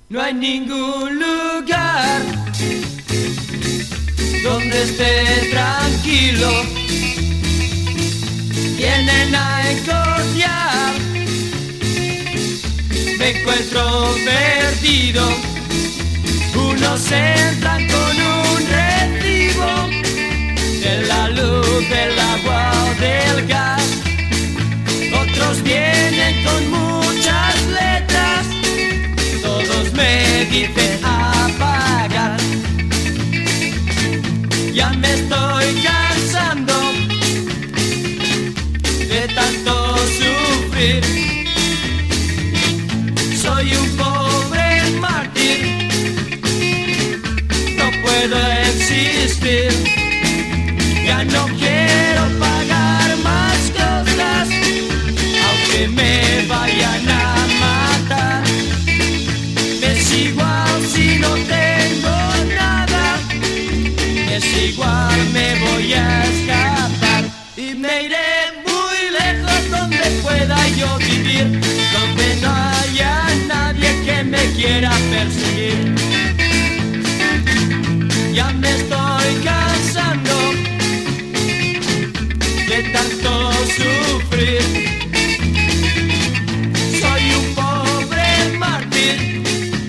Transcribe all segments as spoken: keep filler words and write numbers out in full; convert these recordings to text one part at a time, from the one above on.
No hay ningún lugar donde esté tranquilo. Vienen a encontrar, me encuentro perdido. Unos entran con un recibo de la luz, del agua o del gas. Otros vienen con muchas letras, todos me dicen apagar. Ya me estoy cansando de tanto sufrir. Soy un pobre mártir, no puedo existir. Ya no quiero pagar más cosas, aunque me vayan a matar. Me es igual si no tengo nada, me es igual, me voy a escapar. Y me iré muy lejos donde pueda yo vivir, donde no haya nadie que me quiera perseguir. Ya me estoy cansando de tanto sufrir. Soy un pobre mártir,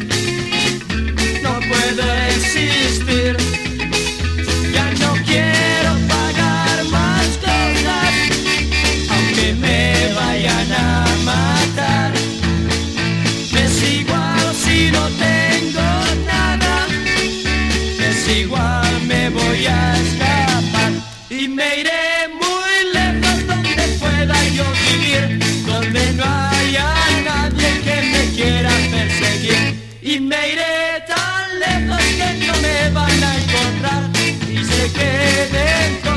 no puedo existir. Ya no quiero pagar más cosas, aunque me vayan a matar. Me es igual si no tengo nada, me es igual, me voy a escapar. Y me iré muy lejos donde pueda yo vivir, donde no haya nadie que me quiera perseguir. Y me iré tan lejos que no me van a encontrar, y sé que dentro